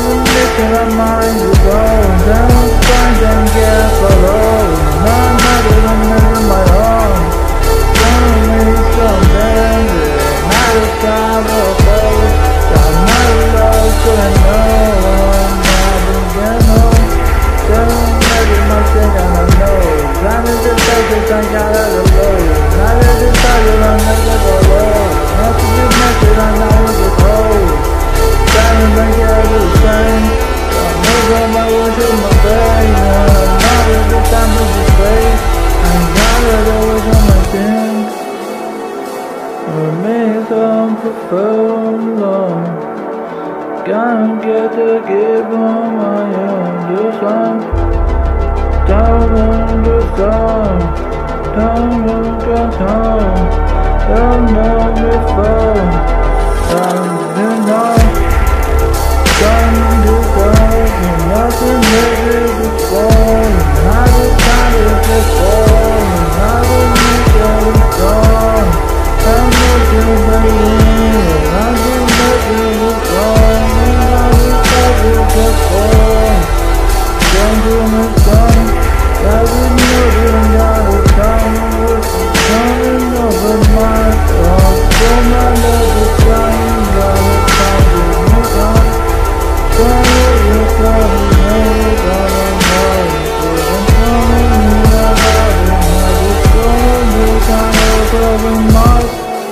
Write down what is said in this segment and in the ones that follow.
mission of mine to go down, find and get below. None other than living my own. Tell me something, not a time or a place. I'm not alone, so I know I'm not again home. Tell me my thing and I know. I'm in the place, I got out of low. Not in the title, I'm not gonna go low. Not to be messy, I'm not gonna get cold. Standing back out of the same. I'm moving my wish in my face. I'm not in the time to be space. I'm not in the wish on my thing. Me some fulfilled. Gotta get to give on my own. Do some. Don't understand. Don't look at home. Don't know before. Don't know. Don't do something. Nothing maybe before. Not a time to get born. Not a mission is gone. I'm looking baby. I'm looking is gone. Not a time to get born. Don't do my son. Doesn't know you got a time with you coming over my thought. So my love is trying, got a time to move on. Trying to come over, got a mind. I'm coming in a body, I just going to kind of over my.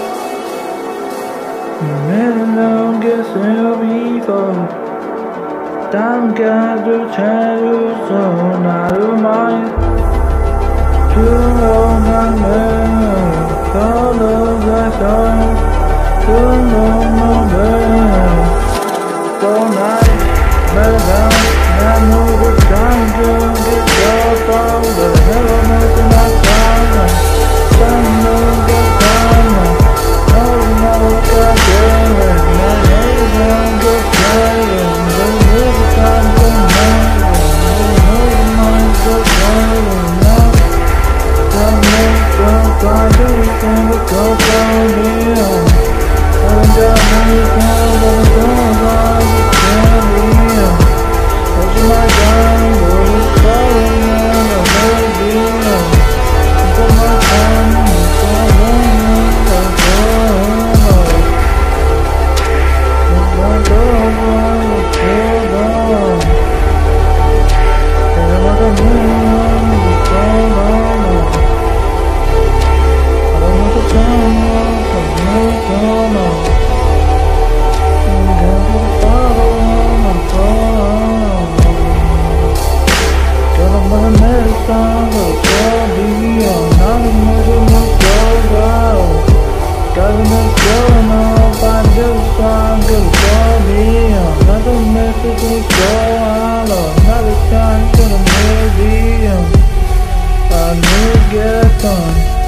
You made a long guess before. Time got to change, so not of mine. Too long I made, follow the sun. Too long I made, so nice, better down. I know the time to get your phone, but I never know to my time. Time to get time. No, God damn it, my name don't get tired. Time to know, mind so tired now. Don't make so far, everything will go for me. I got money now, but I don't want to tell me. That's my time, but it's falling and I may be. It's my time, it's so long, it's so long. It's my God, it's so long. Another time to the museum. I knew get done.